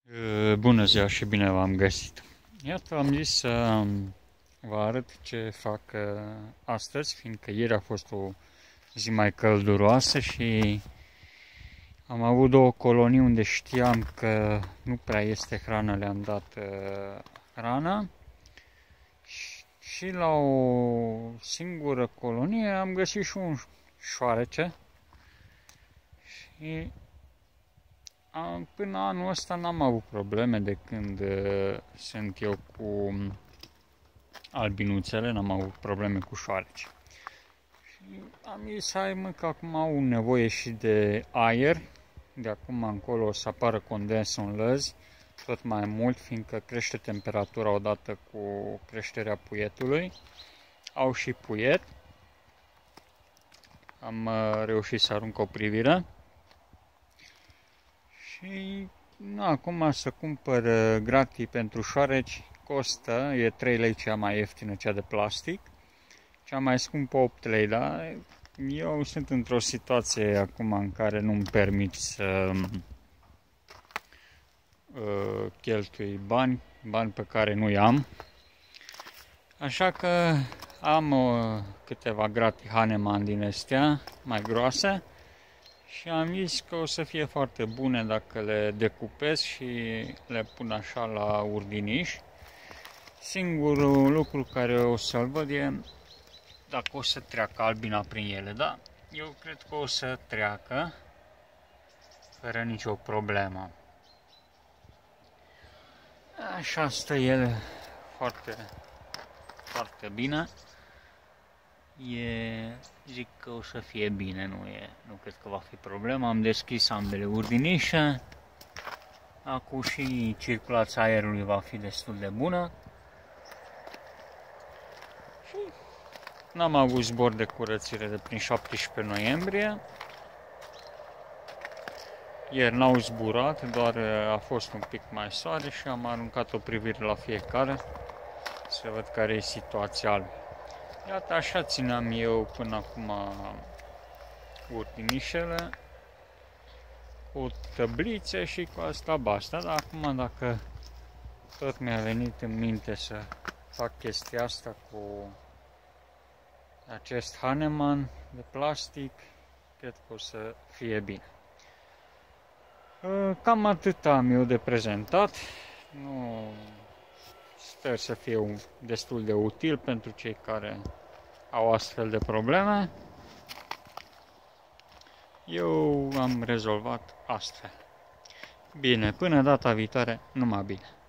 Bună ziua și bine v-am găsit! Iată, am zis să vă arăt ce fac astăzi, fiindcă ieri a fost o zi mai călduroasă și am avut două colonii unde știam că nu prea este hrană, le-am dat hrana și la o singură colonie am găsit și un șoarece și până anul ăsta n-am avut probleme de când sunt eu cu albinuțele, n-am avut probleme cu șoareci. Și am zis, hai mă, că acum au nevoie și de aer, de acum încolo o să apară condensul în lăzi, tot mai mult, fiindcă crește temperatura odată cu creșterea puietului. Au și puiet. Am reușit să arunc o privire. Și acum să cumpăr gratii pentru șoareci costă, e 3 lei cea mai ieftină, cea de plastic, cea mai scumpă 8 lei, dar eu sunt într-o situație acum în care nu-mi permit să cheltui bani pe care nu-i am, așa că am câteva gratii Hahnemann din astea mai groase. Și am zis că o să fie foarte bune dacă le decupez și le pun așa la urdiniș. Singurul lucru care o să-l văd e dacă o să treacă albina prin ele, da? Eu cred că o să treacă fără nicio problemă. Așa stă el foarte, foarte bine. Zic că o să fie bine, nu cred că va fi problemă. Am deschis ambele urdinișe. Acum și circulația aerului va fi destul de bună. Și n-am avut zbor de curățire de prin 17 noiembrie. Ieri n-au zburat, doar a fost un pic mai soare și am aruncat o privire la fiecare să văd care e situația. Iată, așa țineam eu până acum urdinișele, cu tăblițe și cu asta basta, dar acum dacă tot mi-a venit în minte să fac chestia asta cu acest Hahnemann de plastic, cred că o să fie bine. Cam atât am eu de prezentat. Sper să fie destul de util pentru cei care au astfel de probleme. Eu am rezolvat astfel. Bine, până data viitoare, numai bine!